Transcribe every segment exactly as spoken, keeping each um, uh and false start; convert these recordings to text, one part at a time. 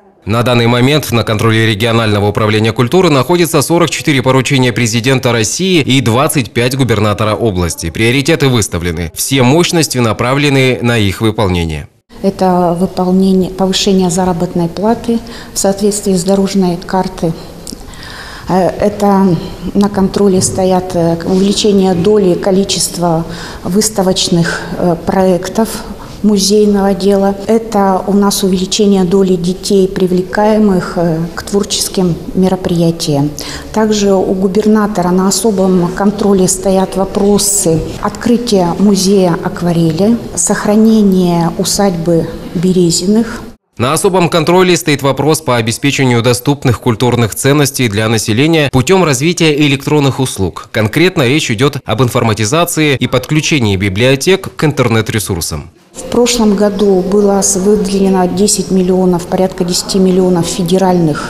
На данный момент на контроле регионального управления культуры находится сорок четыре поручения президента России и двадцать пять губернатора области. Приоритеты выставлены. Все мощности направлены на их выполнение. Это выполнение, повышение заработной платы в соответствии с дорожной картой. Это на контроле стоят увеличение доли количества выставочных проектов музейного дела. Это у нас увеличение доли детей, привлекаемых к творческим мероприятиям. Также у губернатора на особом контроле стоят вопросы открытия музея акварели, сохранения усадьбы Березиных. На особом контроле стоит вопрос по обеспечению доступных культурных ценностей для населения путем развития электронных услуг. Конкретно речь идет об информатизации и подключении библиотек к интернет-ресурсам. В прошлом году было выделено десять миллионов, порядка десяти миллионов федеральных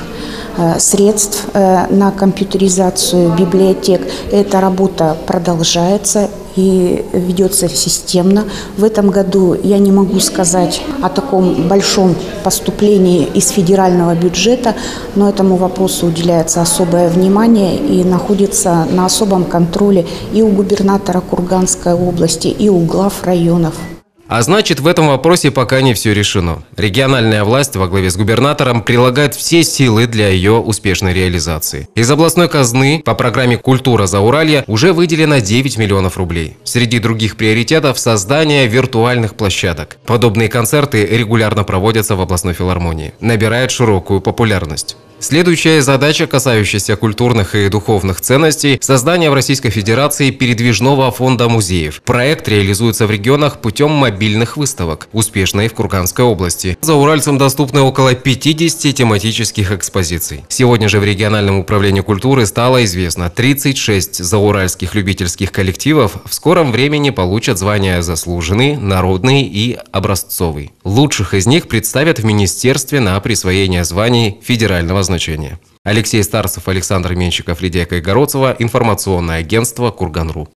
средств на компьютеризацию библиотек. Эта работа продолжается и ведется системно. В этом году я не могу сказать о таком большом поступлении из федерального бюджета, но этому вопросу уделяется особое внимание и находится на особом контроле и у губернатора Курганской области, и у глав районов. А значит, в этом вопросе пока не все решено. Региональная власть во главе с губернатором прилагает все силы для ее успешной реализации. Из областной казны по программе «Культура Зауралья» уже выделено девять миллионов рублей. Среди других приоритетов – создание виртуальных площадок. Подобные концерты регулярно проводятся в областной филармонии, набирают широкую популярность. Следующая задача, касающаяся культурных и духовных ценностей – создание в Российской Федерации передвижного фонда музеев. Проект реализуется в регионах путем мобильных выставок, успешно и в Курганской области. Зауральцам доступны около пятидесяти тематических экспозиций. Сегодня же в региональном управлении культуры стало известно, тридцать шесть зауральских любительских коллективов в скором времени получат звания «Заслуженный», «Народный» и «Образцовый». Лучших из них представят в министерстве на присвоение званий федерального значения. Алексей Старцев, Александр Менщиков, Лидия Кайгородцева. Информационное агентство «Курган точка ру».